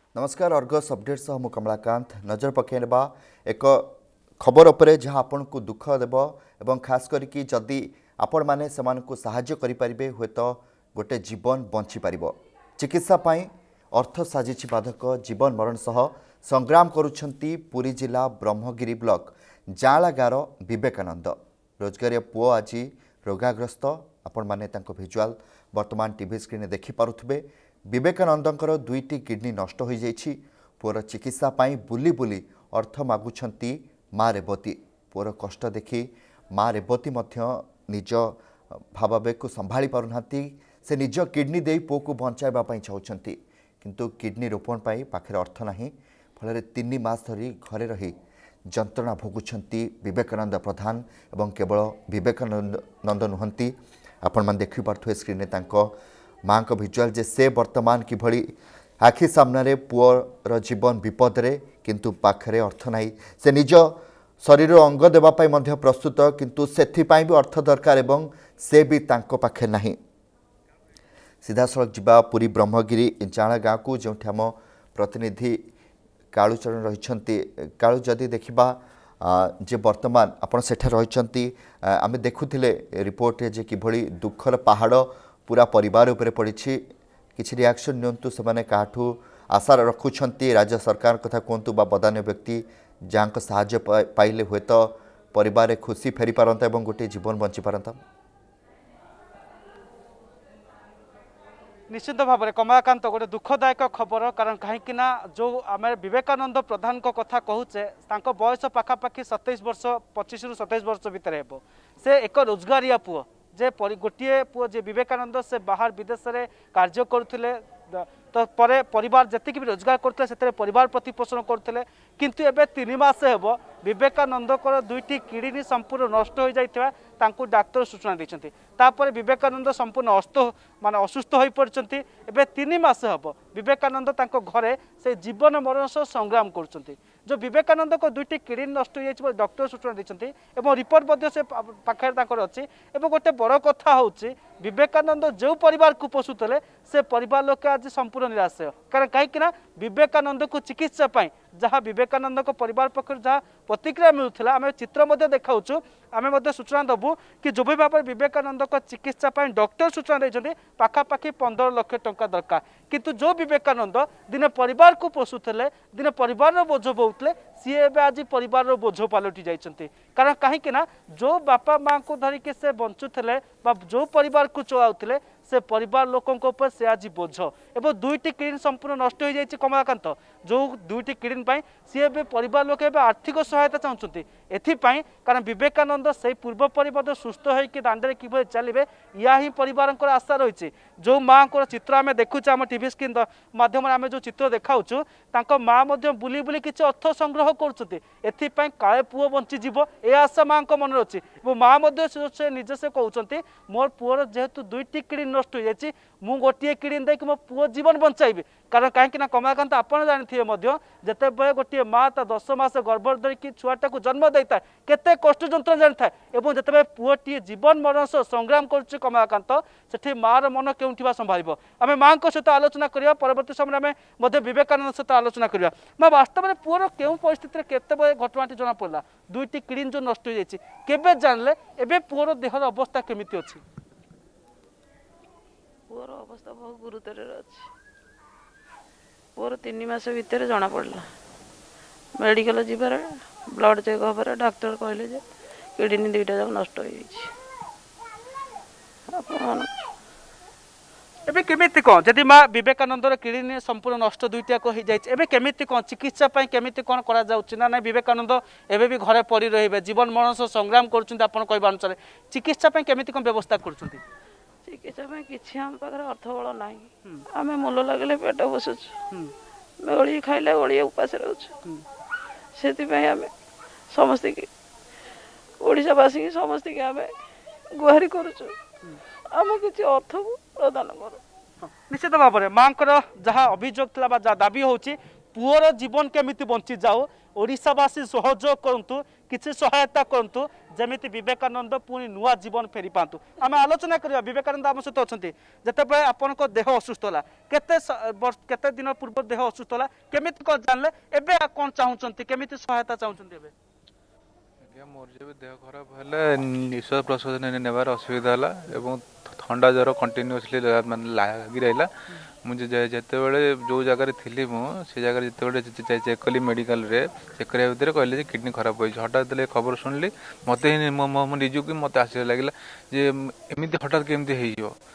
नमस्कार Argus update सह मु कमलाकांत नजर पकईबा एक खबर उपरे जहाँ आपन को दुख देव एवं खास करके जदि आपण माने समान को सहाय्य करि परिबे हुए तो गोटे जीवन बंची पारिबो। चिकित्सा पाई अर्थ साजिछि बाधक जीवन मरण सह संग्राम करुछंती पुरी जिला ब्रह्मगिरी ब्लॉक जाला गार विवेकानंद रोजगारिया पुओ आज रोगाग्रस्त आपण माने तांको विजुअल वर्तमान टीवी स्क्रीन देखि पारुथबे। विवेकानंदंकर दुईटी किडनी नष्ट हो जाइछि। पुअर चिकित्सा पाई बुली बुली अर्थ मागुछंती माँ रेवती। पुअर कष्ट देखि माँ रेवती मध्य निज भावावेग को संभाली पारुनांती। से निज किडनी दे पुओ को बंचाइबा पई चाहुछंती किंतु किडनी रोपण पाई पाखरे अर्थ नाही। फल 3 मास धरी घरे रही जंत्रणा भोगुछंती विवेकानंद प्रधान एवं केवल विवेकानंद नुहंती आपण मान देखि पार्थुए स्क्रीन तांको माँ को भिजुआल जे से वर्तमान किभली आखि सामने पुअर जीवन विपद रे किंतु पाखरे अर्थ नाही। से निज शरीर अंग देवाई मध्य प्रस्तुत किंतु सेथिपाई भी अर्थ दरकार एवं से भी तांको पाखे नाही। सीधा सड़क जिबा पुरी ब्रह्मगिरी जाना गाँव को जो आम प्रतिनिधि कालुचरण रही कालु जदि देखा जे वर्तमान आपड़ सेठा रही आम देखुले रिपोर्ट जे किभली दुखर पहाड़ पूरा परिवार उपरे पड़ी किसी रिएक्शन नियंतु से काठू आशा रखुंट राज्य सरकार कथा कहतु बा बदान्य व्यक्ति जहाँ साहाय्य पाइले हुए तो परिवार खुशी फेरी पारंता एवं गोटे जीवन बंची पारंता। निश्चित भाव में कमलाकांत गोटे दुखदायक खबर कारण कहीं जो आम विवेकानंद प्रधान को कथा कहूचे बयस पाखापाखि 27 वर्ष 25 रु 27 वर्ष भितर हेबो। से एक रोजगारिया पुओ जे गोटे पुओ जे विवेकानंद से बाहर विदेश में कार्य करुले तो परे परिवार जति भी रोजगार करते से परिवार प्रतिपोषण करते किंतु एबे 3 मास हेबो विवेकानंद को दुईटी किडनी संपूर्ण नष्ट हो जाइथिबा तांकु डाक्टर सूचना देछंती। तापर विवेकानंद संपूर्ण माने असुस्थ हो पड़छंती। एबे 3 मास हेबो विवेकानंद तांको घरे से जीवन मरण सह संग्राम करछंती। जो विवेकानंद को दुईटी किडनी नष्ट हो जाइछि डॉक्टर सूचना देछंती एवं रिपोर्ट मध्ये से पाखरे तांकर अछि। एवं गोटे बड़ कथा होछि विवेकानंद जो परिवार को पोषुतले से परिवार लोक आज संपूर्ण निराश कारण कहीं विवेकानंद को चिकित्सा पाई जहाँ विवेकानंद को परिवार पक्ष जहाँ प्रतिक्रिया मिलूला आम चित्र देखाऊँ आम सूचना देवु कि जो भी भाव में विवेकानंद को चिकित्सा पाई डॉक्टर सूचना देते पाखापाखि 15 लाख टंका दरकार किंतु जो विवेकानंद दिने परिवार को पोषुले दिने परिवार बोझ बोलते सी आज परिवार बोझ पलटि जाइछन्ति कारण कहीं जो बापा माँ को धरिके से बंचुले जो परिवार को चलाउले से परिवार लोकों ऊपर से आज बोझ एवं दुईटी किडनी संपूर्ण नष्ट हो जाइए। कमलाकांत जो दुईटी किडनी पाई सी परिवार लोक आर्थिक सहायता चाहते एथिपाई कारण विवेकानंद से पूर्व पर सुस्थ होकर दांडे किभली चलिए या ही परिवार आशा रही। जो माँ को चित्र आम देखुचे आम टीवी स्क्रीन माध्यम आम जो चित्र देखाऊँ माँ बुली बुली किसी अर्थ संग्रह कर काले पुओ बंचीज ए आशा माँ मन अच्छी माँ से निजे से कहते मोर पुओर जेहेतु दुईटी किडनी नष्ट हो जाए मु गोटे किडनी देख मो पुओ जीवन बंचाइबी कारण कहीं कमलाकांत आपड़ जानते जिते बड़े गोटे माँ 10 मास गर्भ धरिकी छुआटा को जन्म देता है केते कष्ट जंत्रणा जानी था और जिते पुओटी जीवन मरण सह संग्राम कर कमलाकांत से माँ मन क्यों संभाल आम माँ सहित आलोचना करवा परवर्त समय आम विवेकानंद सहित आलोचना करवा माँ वास्तव में पुओर क्यों परिस्थिति केते घटनाटी जना पड़ा दुईटी किडनी जो नष्ट हो जाए केबे जानले एबे पुओर देहर अवस्था केमिति अछि पुअर अवस्था बहुत गुरुतर अच्छी पुअर 3 मास भितर जना पड़ा मेडिकल जीवार ब्लड चेक हबार डाक्टर कहले जे किडनी 2टा जाक नष्ट हो एबे केमिति कौन जदि माँ विवेकानंद किडनी संपूर्ण नष्ट 2टा को हो जाए एबे केमिति कौन चिकित्सा पाई केमिति कौन करा जाउछि ना ना विवेकानंद एबे भी घरे पड़ी रहिबे जीवन मरण सह संग्राम करछुंती आपण कहबा अनुसार चिकित्सा पाई केमिति कौन व्यवस्था करछुंती चिकित्सा में किसी आम पाखे अर्थ बल ना आम मूल लगे पेट बसुचु गोली खाइले गोली उपास रोचु से आम समस्ते की ओडावासी की समस्ते की आम गुहारी करुचु आम किसी अर्थ प्रदान कर निश्चित भाव में माँ जहाँ अभियोग था जहाँ दाबी हो पुअर जीवन केमिति बंची जाओ ओडिशावासी सहयोग करंतु किसी सहायता करतु जमीती विवेकानंद पुणी नुआ जीवन फेरी पातु आम आलोचना करवा विवेकानंद आम सहित अच्छा जिते आपण देह असुस्थ है केते दिन पूर्व देह असुस्थ है केमी कौन जानले एबे कौन चाहते केमी सहायता चाहते मोर जब देह खराब है निश्वास प्रश्वास नेबार असुविधा है ठंडा ज्वर कंटिन्यूअसली लगी रहा मुझे जिते बड़े जो जगह थी से जगह जिते चेक कली मेडिकल रे चेक करने भितर कहले किडनी खराब हो हठात खबर शुणिली मत ही निजुक मत आस लगे जे एमती हठात केमती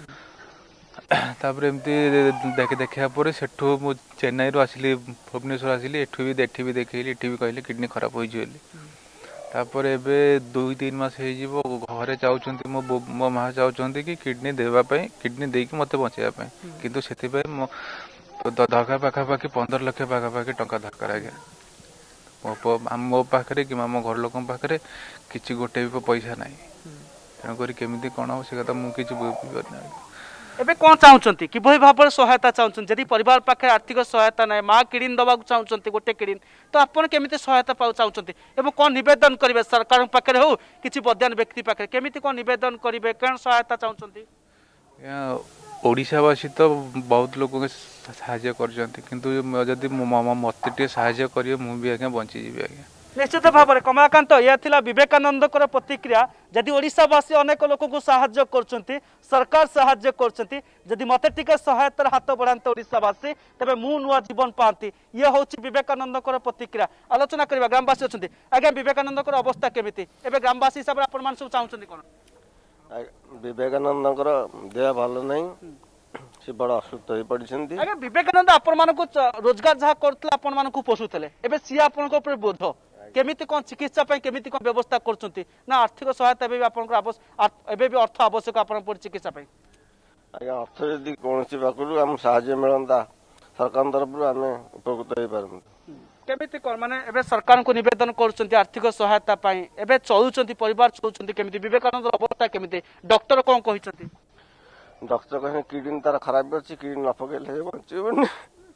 तापर एमती देखा सेठू मु चेन्नई रू आसली भुवनेश्वर आसली एठू भी देखली एठी भी कहले किडनी खराब हो तापर एबे 2-3 मास हो घरे चाहते मो माँ चाहते कि किडनी देवाई किडनी देकी मत बचाई किंतु से दरकार पाखापाखि 15 लाख पाखापाखि टंका दरकार आज्ञा मो पाखे कि मो घर लोक पाखे कि गोटे भी पैसा ना तेणुक केमी कौन हम से कथा मुझे एबे कौन चाहते कि भाव में सहायता चाहते जदि परिवार पाखे आर्थिक सहायता ना माँ किडनी दवा चाहते गोटे किडनी तो आपन केमी सहायता पाऊ चाहते एवं कौन निवेदन करेंगे सरकार पाखे हो कि बद्यान व्यक्ति पाखे केमी कौन निवेदन करेंगे कौन सहायता चाहते ओडिशावासी तो बहुत लोग साहाय्य कर मत साहाय्य करेंगे मुझे आज्ञा बंचीजी आज्ञा निश्चित भाव में कमलाकांत यह थिला विवेकानंद प्रतिक्रिया जदि ओडिशावासी अनेक लोक को साहाय्य कर सरकार साहाय्य कर जदि मत टिके सहायतार हाथ बढ़ाते ओडिशावासी तेरे मु नुआ जीवन पाती ये हूँ विवेकानंद प्रतिक्रिया आलोचना करवा ग्रामवासी अच्छा आज्ञा विवेकानंद अवस्था केमी एवं ग्रामवासी हिसाब से आप सब चाहते कौन विवेकानंद देह भल नहीं से बड़ असुस्थ हो पड़ती विवेकानंद आपण रोजगार जहाँ करते आपण पोषुले एवं सी आपण बोध केमी कौन चिकित्सा केमी कौन व्यवस्था कर आर्थिक सहायता एवं भी अर्थ आवश्यक आप चिकित्सा आज्ञा अर्थ जदि कौन पाखु आम साहाय्य मिलता सरकार तरफ आम उपकृत हो पार केमी कौन माने एबे सरकार को निवेदन कर आर्थिक सहायता एवं चलुंट परिवार चलुंट केमी विवेकानंद अवस्था केमी डॉक्टर कौन कहते डॉक्टर कहे किडनी तार खराब अच्छी किडनी न पकड़े बचे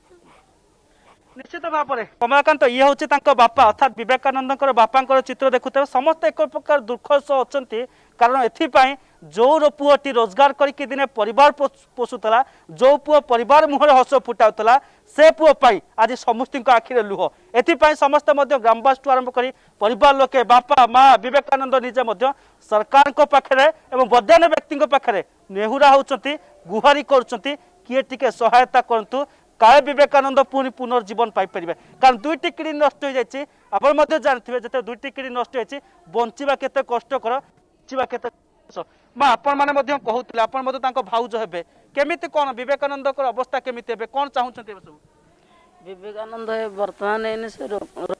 निश्चित भाव में कमलाकांत ये हूँ बापा अर्थात विवेकानंद बापा चित्र देखुते समस्त एक प्रकार दुख सह अच्छा कारण एपाई जो पुओटी रोजगार करके दिने परिवार पोषुला जो पुओ परिवार मुहर हस फुटाऊला से पुओ आज समस्त आखिरे लुह एपाई समस्त ग्रामवासी आरंभ कर परिवार लोके बापा माँ विवेकानंद निजे सरकार पाखे बद्यान व्यक्ति पाखे नेहुरा होती गुहारी कर किए टिके सहायता करतु काले विवेकानंद पुणी पुनर्जीवन पाइपर कारण दुईटी किडनी नष्ट हो जाए आप जानते जो दुईटी किडनी नष्ट हो बंचा केते कष्टकर बंचा केते माँ आपण कहते आप भाउज हे केमी कौन विवेकानंद अवस्था केमी कौन चाहते सब विवेकानंद बर्तमान से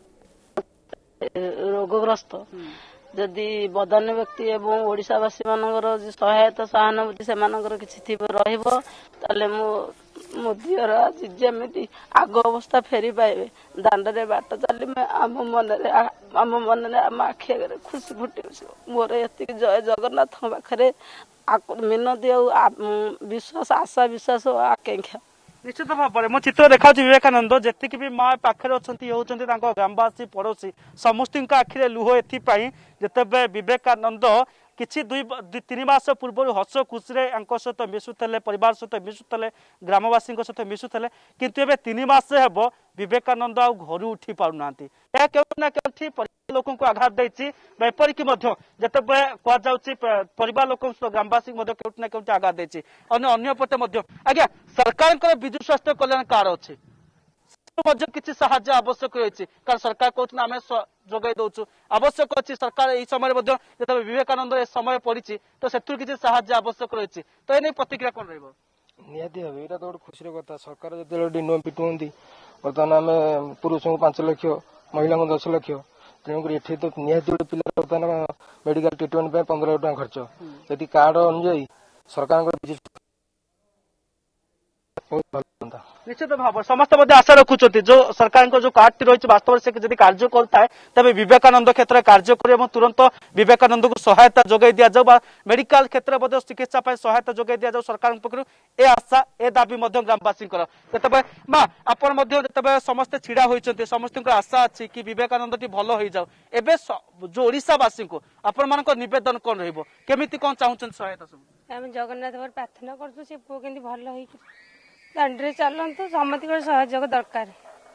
रोगग्रस्त जदि बदान्य व्यक्ति एवं ओडिशावासी मानकर सहायता सहानुभूति से किसी ताले मो दियर आज जमी आग अवस्था फेरी पाइबे दांडे बाट चली आम मन आम आखि आगे खुशी फुटे मोर ये जय जगन्नाथ पाखे मिनती विश्वास आशा विश्वास आकांक्षा निश्चित भाव में मो चित्र देखा विवेकानंद जी भी माँ पाखे अच्छा ग्रामवासी पड़ोशी समस्त आखिरे लुह एपाई जिते विवेकानंद किसी 2-3 मास पूर्व हस खुशी सहित मिशुले परिवार सहित मिशुले ग्रामवासी सहित मिशुले किंतु एबे 3 मास हेब विवेकानंद आ घर उठी पारना ना के लोक आघात देपरिक जिते कहुच्छी परिवार लोक ग्रामवासी ना के आघात देती अंपटे आज्ञा सरकार विजु स्वास्थ्य कल्याण कार्ड अच्छी किसी साहाय्य आवश्यक रही कारण सरकार कहते आम जोगाई दौचु आवश्यक अच्छी सरकार यही समय जो विवेकानंद समय पड़ी तो से किसी साहाय्य आवश्यक रही तो ये प्रतिक्रिया कौन निहाती भाव यहाँ तो गोटे खुशी कथा सरकार जो नियम पिटुंट बर्तमान आम पुरुष को 5 लाख महिला को 10 लाख तेणुक ये तो निहाती गोटे पिला बर्तमान मेडिकल ट्रिटमेंट 15 लाख टका खर्च यदि कार्ड अनुजाई सरकार निश्चित भाव समस्त आशा रखुंट जो सरकार जो कार्ड रही वास्तव से जब कार्य करता है तेज विवेकानंद क्षेत्र में कार्य कर तुरंत विवेकानंद को सहायता जोगाई दि जाऊ मेडिकल क्षेत्र में चिकित्सा सहायता जोगाई दि जाऊ सरकार पक्ष ए आशा ए दाबी ग्रामवासी माँ आपण समस्ते छिड़ा होती समस्त आशा अच्छी कि विवेकानंद टी भल हो जाऊ एवं जो ओडावासी को आपण मान नवेदन कौन रमी कौन चाहते सहायता सब आम जगन्नाथ प्रार्थना कर पुओ के भल हो दांडी चलतु समस्त सहयोग दरकार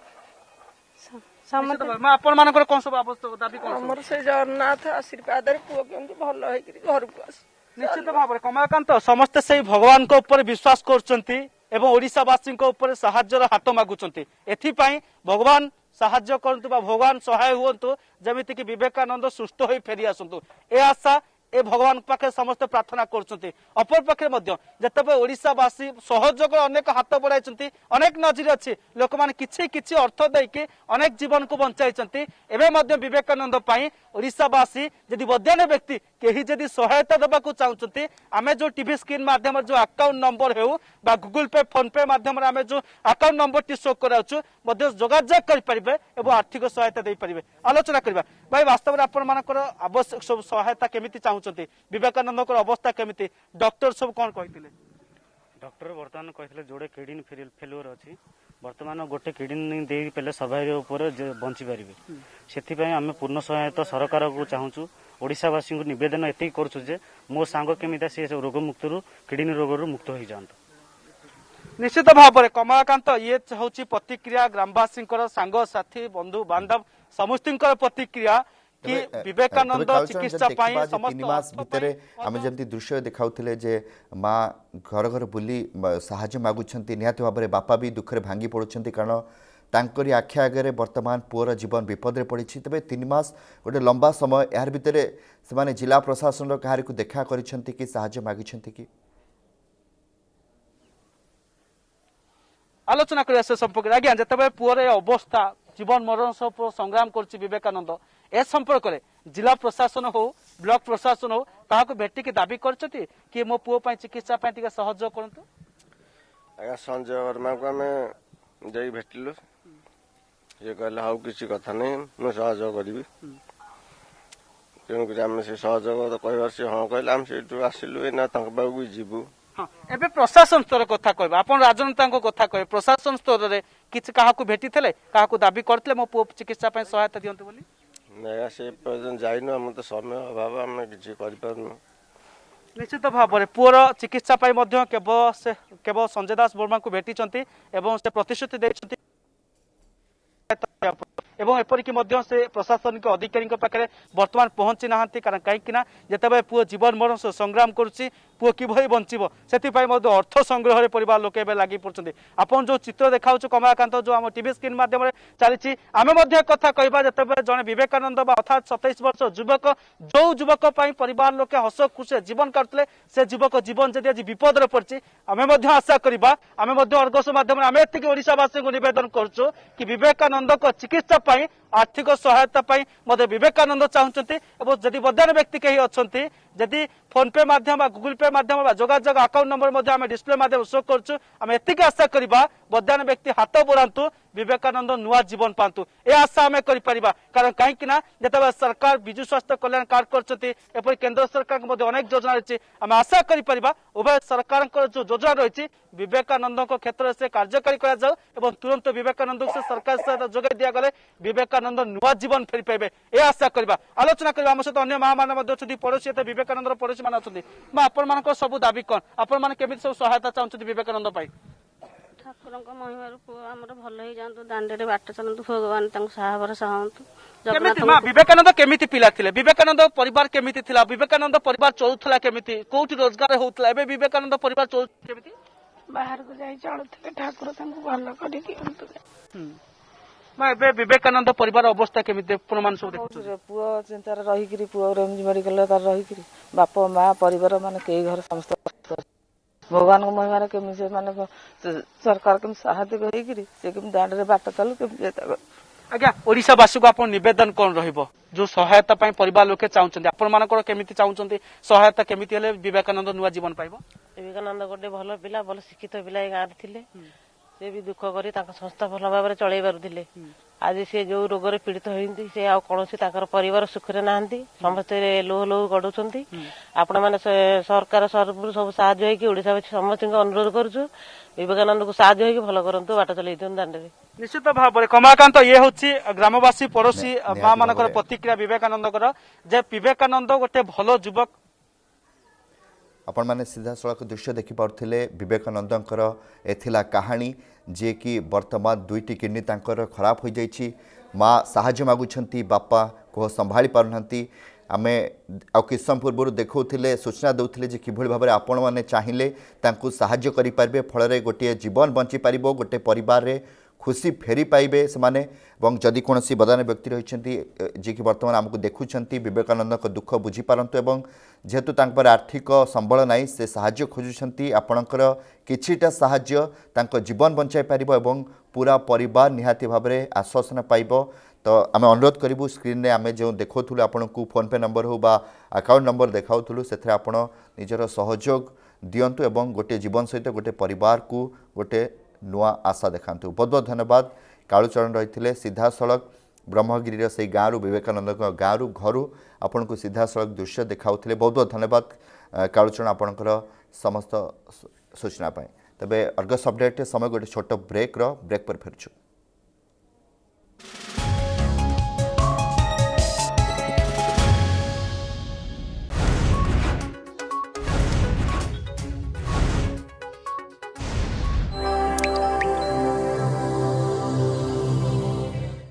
आपण मान कौन सब दाबी हमर से जगन्नाथ आशीर्वाद पुओ के भल हो घर को आस निश्चित भाव कमलाकांत समस्ते से भगवान को ऊपर विश्वास करछंती एवं ओडिशावासी ऊपर साहाय्यर हाथ मागुंट एथिपाई भगवान साहाय्य करतु भगवान सहाय हुंतु जमीती कि विवेकानंद सुस्थ हो फेरी आसतु ए आशा ए भगवान पाखे समस्त प्रार्थना करछंती अपर पाखे जिते ओडिशावासी सहयोग अनेक हाथ बढ़ाई अनेक नजर अच्छी लोक मैंने किछि अर्थ देके अनेक जीवन को बंचाई एवं विवेकानंद ओडिशावासी जदि बद्यान व्यक्ति कहीं जदि सहायता देवा चाहते आम जो टीवी स्क्रीन माध्यम जो अकाउंट नंबर हो गूगल पे फोन पे माध्यम आम जो अकाउंट नंबर टी शो कराऊँ जोगाजोग करेंगे और आर्थिक सहायता दे पारे आलोचना करवा भाई वास्तव में आपण मानकर आवश्यक सब सहायता केमिति चाहते विवेकानंद अवस्था केमिति डॉक्टर सब कौन कहते डॉक्टर बर्तमान कहते जोड़े किडनी फेल्युअर अच्छी बर्तमान गोटे किडनी दे पे सर्वाइव बंची पारे से आम पूर्ण सहायता सरकार को चाहूँ ओडावासी को नवेदन एति कर मो सांग केमिता सी रोग मुक्त किडनी रोग मुक्त हो जाता निश्चित भाव में कमलाकांत ये हूँ प्रतिक्रिया ग्रामवासी सांग साथी बंधु बांधव समस्त प्रतिक्रिया कि विवेकानंद चिकित्सा भितर आम जमी दृश्य देखाऊले जे माँ घर घर बुली साहाय्य मागुंट निहाती भाव में बापा भी दुखे भांगी पड़ुंट कारण तांकरी आखि आगे वर्तमान पुअर जीवन विपद में पड़ी तेज 3 मास गोटे लंबा समय यार भितर से जिला प्रशासन क्या देखा कि साहाय्य मागिछंती कि आलोचना करने से संपर्क आज्ञा जिते पुअर अवस्था जीवन मरण सब संग्राम कर विवेकानंद ए संपर्क में जिला प्रशासन हो ब्लॉक प्रशासन हो ताको भेटिक दाबी करछथि कि मो पुओ पई चिकित्सा पई टिके सहयोग करंतु आज्ञा संजय वर्मा को आम जाई भेटिलु ये कहले हाउ किसी कथा नहीं मैं सहयोग करी तेणुक आम से सहयोग तो कहबार से हाँ कहले आम से आसिलु ना भी जीवु एबे प्रशासन स्तर कथा कहबा आपण राजनेता को कथा कहे प्रशासन स्तर रे किछ काहाकू भेटिथिले काहाकू दाबी करथिले मो पुओ चिकित्सा पई सहायता दियंतु बोली नहीं से पर्यटन जाइनु आम तो समय अभाव आम किसी कर निश्चित भाव में पुअर चिकित्सा केवल संजय दास वर्मा को भेटी से प्रतिश्रुति देते एवं एपरिक से प्रशासनिक अधिकारी पाखे बर्तमान पहुंची ना कारण कहीं जिते पुओ जीवन मरण संग्राम करुच्ची पुओ किभली बंचब से अर्थ संग्रह परिवार लोक लगी पड़ते आपन जो चित्र देखा कमलाकांत जो आम टीवी स्क्रीन माध्यम चली आम कथा कहवा जिते जड़े विवेकानंद अर्थात 27 वर्ष युवक जो युवक परिवार लोके हस खुशी जीवन काटुले से युवक जीवन जदि आज विपद में पड़ी आम आशा करवा आम अर्गस माध्यम आम एतिक ओडावासी को नवेदन करुँ कि विवेकानंद चिकित्सा आर्थिक सहायता विवेकानंद चाहते जदि बद्यान व्यक्ति कहीं अच्छा जदि फोन पे माध्यम गूगल पे माध्यम जोगाजोग अकाउंट नंबर आम डिस्प्ले माध्यम शो करुँ आम एतिक आशा करवा बद्यान व्यक्ति हाथ बढ़ातु विवेकानंद नुआ जीवन पातु ए आशा आम कर कारण कहीं जिते सरकार विजु स्वास्थ्य कल्याण कार्ड कर केंद्र सरकार अनेक योजना रही आम आशा कर उभय सरकार जो योजना रही विवेकानंद क्षेत्र से कार्यकारी कर तुरंत विवेकानंद से सरकार सहित जोगाई दिया गले विवेकानंद नुआ जीवन फेरी पाइबे ए आशा करवा आलोचना करवा आम सहित अन्य माँ मैंने पड़ोसी विवेकानंद पड़ोसी मैंने अच्छा आपण सब दाबी कौन आपण केमी सब सहायता चाहते विवेकानंद ठाकुर महिमार पुओ आमर भल हो जातु दांडे बाट चलतु भगवान साहा भरसा हूँ विवेकानंद केमिति पिला थिले विवेकानंद परिवार केमिति थिला विवेकानंद परिवार चलुथला केमिति कोठी रोजगार होउथला एबे विवेकानंद परिवार चल केमिति बाहर को जाई चलुथले ठाकुर तांको भल करी दियंतु मैं एबे विवेकानंद परिवार अवस्था केमिति प्रमाण सब देखु पुओ चिंतार रही किरी पुओ मेडिकल तार रही किरी बाप माँ परिवार माने केई घर समस्त भगवान को महिमार केमी से माने सरकार केमी सहायता करी से केमी दांडे बाट चलु केमी आज्ञा ओडावासी को आपन निवेदन कौन रहिबो जो सहायता पाई परिवार लोके चाहउछन्ते आपन मानकर केमिति चाहउछन्ते सहायता केमिति हेले विवेकानंद नुआ जीवन पाइबो विवेकानंद गोटे भल पिला भल शिक्षित पिला गाँव थिले से भी दुख करी संस्था भल भाव चल पारे आज सी जो रोग पीड़ित होती से कौन परिवार सुखरे ना समस्ते लोह लोह गड़ुंट आपण मैंने सरकार तरफ सब साहय समस्त अनुरोध करुँ विवेकानंद को साहय भल करूँ बाट चल दांडे निश्चित भाव में कमलाकांत ये हूँ ग्रामवासी पड़ोशी माँ मान प्रतिक्रिया विवेकानंद जे विवेकानंद गोटे भल युवक आपण मैंने सीधा सड़क दृश्य देखिपे विवेकानंदर एथिला कहानी जे कि वर्तमान दुईटी किडनी तांकर खराब हो जाइए माँ साहाय्य मागुंट बापा को संभाली पारना आम आ कि समय पूर्व देखते सूचना दौले कि भाव में आपण मैंने चाहिए साहाय्य करें फल गोटे जीवन बंची पार गोटे परिवार रे खुशी फेरी पाइबे से जदि कौन बदान व्यक्ति रही जी कि बर्तमान आमको देखुं विवेकानंद दुख बुझीपारतु एवं जेहेतु आर्थिक संबल नाई से साहाय्य खोजुंट आपणकर किछिटा साहाय्य तांको जीवन बंचाई पार एवं पूरा परिवार निहाती भाव में आश्वासन पाइब तो आम अनुरोध करूँ स्क्रीन में आम जो देखुलू आपन को फोन पे नंबर हो बा अकाउंट नंबर देखाऊलू से आपण निजर सहयोग दिंतु एवं गोटे जीवन सहित गोटे परिवार को गोटे नुआ आशा देखातु। बहुत बहुत धन्यवाद। कालुचरण रही सीधा सड़क ब्रह्मगिरी से गाँव विवेकानंद गाँव घर आपन को सीधा सड़क दृश्य देखाऊले। बहुत बहुत धन्यवाद कालुचरण आपणकर समस्त सूचना तेज अर्गस अपडेट समय गोटे छोट ब्रेक पर फेरछु।